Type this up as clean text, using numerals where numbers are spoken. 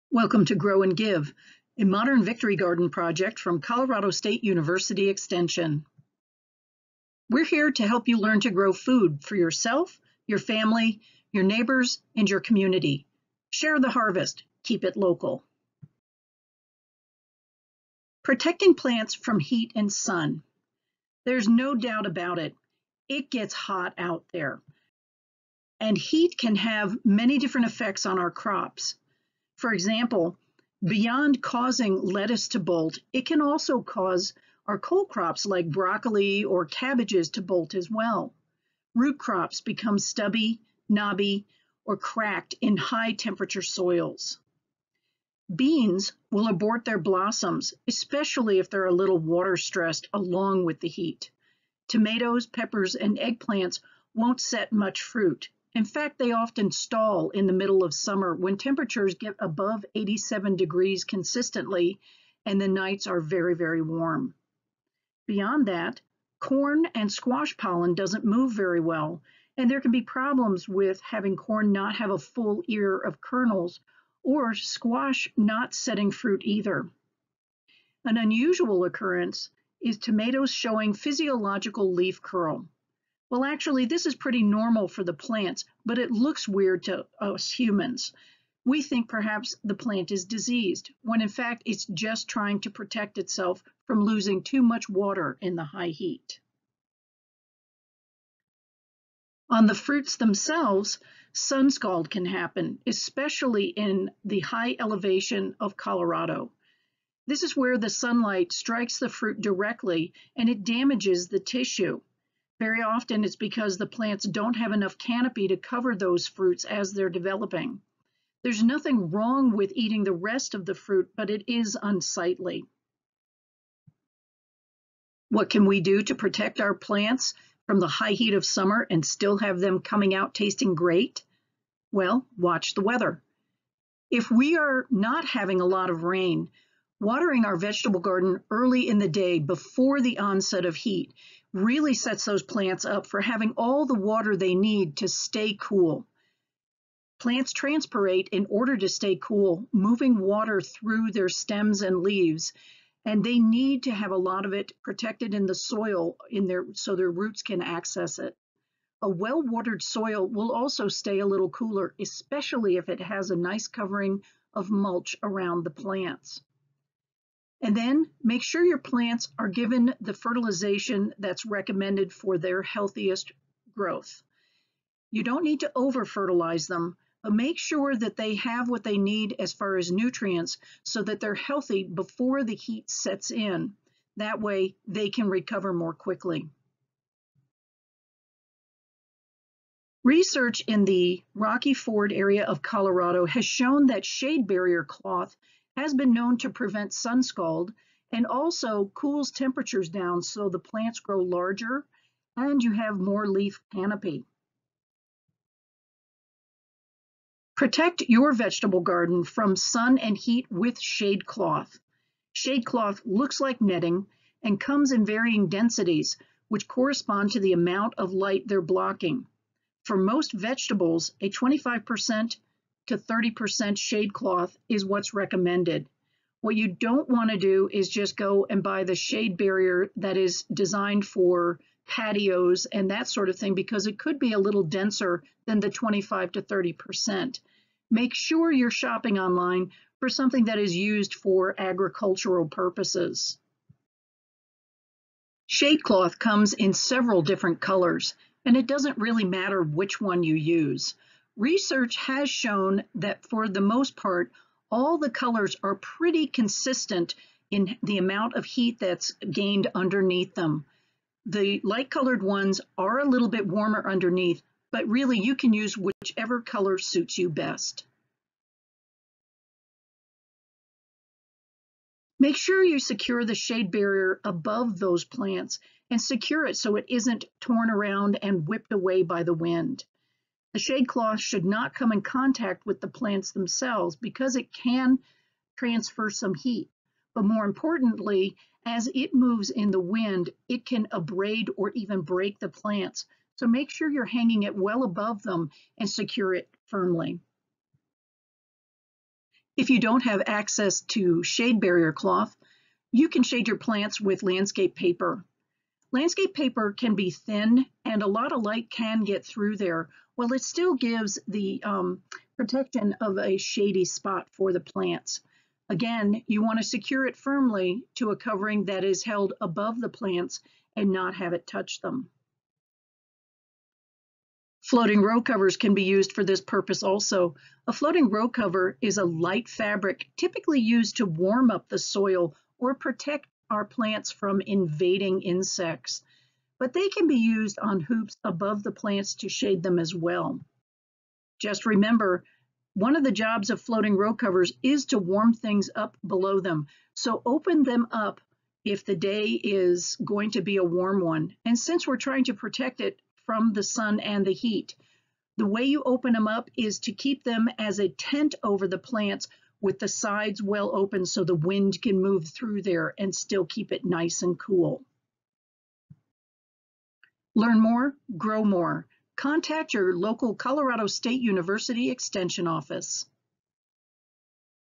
Welcome to Grow and Give, a modern victory garden project from Colorado State University Extension. We're here to help you learn to grow food for yourself, your family, your neighbors, and your community. Share the harvest, keep it local. Protecting plants from heat and sun. There's no doubt about it. It gets hot out there. And heat can have many different effects on our crops. For example, beyond causing lettuce to bolt, it can also cause our cole crops like broccoli or cabbages to bolt as well. Root crops become stubby, knobby, or cracked in high temperature soils. Beans will abort their blossoms, especially if they're a little water stressed along with the heat. Tomatoes, peppers, and eggplants won't set much fruit. In fact, they often stall in the middle of summer when temperatures get above 87 degrees consistently and the nights are very, very warm. Beyond that, corn and squash pollen doesn't move very well, and there can be problems with having corn not have a full ear of kernels or squash not setting fruit either. An unusual occurrence is tomatoes showing physiological leaf curl. Well, actually, this is pretty normal for the plants, but it looks weird to us humans. We think perhaps the plant is diseased, when in fact it's just trying to protect itself from losing too much water in the high heat. On the fruits themselves, sunscald can happen, especially in the high elevation of Colorado. This is where the sunlight strikes the fruit directly and it damages the tissue. Very often it's because the plants don't have enough canopy to cover those fruits as they're developing. There's nothing wrong with eating the rest of the fruit, but it is unsightly. What can we do to protect our plants from the high heat of summer and still have them coming out tasting great? Well, watch the weather. If we are not having a lot of rain, watering our vegetable garden early in the day before the onset of heat really sets those plants up for having all the water they need to stay cool. Plants transpirate in order to stay cool, moving water through their stems and leaves, and they need to have a lot of it protected in the soil so their roots can access it. A well-watered soil will also stay a little cooler, especially if it has a nice covering of mulch around the plants. And then make sure your plants are given the fertilization that's recommended for their healthiest growth. You don't need to over-fertilize them, but make sure that they have what they need as far as nutrients so that they're healthy before the heat sets in. That way they can recover more quickly. Research in the Rocky Ford area of Colorado has shown that shade barrier cloth has been known to prevent sunscald and also cools temperatures down so the plants grow larger and you have more leaf canopy. Protect your vegetable garden from sun and heat with shade cloth. Shade cloth looks like netting and comes in varying densities, which correspond to the amount of light they're blocking. For most vegetables, a 25% to 30% shade cloth is what's recommended. What you don't want to do is just go and buy the shade barrier that is designed for patios and that sort of thing because it could be a little denser than the 25 to 30%. Make sure you're shopping online for something that is used for agricultural purposes. Shade cloth comes in several different colors, and it doesn't really matter which one you use. Research has shown that for the most part, all the colors are pretty consistent in the amount of heat that's gained underneath them. The light colored ones are a little bit warmer underneath, but really you can use whichever color suits you best. Make sure you secure the shade barrier above those plants and secure it so it isn't torn around and whipped away by the wind. The shade cloth should not come in contact with the plants themselves because it can transfer some heat. But more importantly, as it moves in the wind, it can abrade or even break the plants. So make sure you're hanging it well above them and secure it firmly. If you don't have access to shade barrier cloth, you can shade your plants with landscape paper. Landscape paper can be thin and a lot of light can get through there. Well, it still gives the protection of a shady spot for the plants. Again, you want to secure it firmly to a covering that is held above the plants and not have it touch them. Floating row covers can be used for this purpose also. A floating row cover is a light fabric typically used to warm up the soil or protect our plants from invading insects, but they can be used on hoops above the plants to shade them as well. Just remember, one of the jobs of floating row covers is to warm things up below them. So open them up if the day is going to be a warm one. And since we're trying to protect it from the sun and the heat, the way you open them up is to keep them as a tent over the plants with the sides well open so the wind can move through there and still keep it nice and cool. Learn more, grow more. Contact your local Colorado State University Extension office.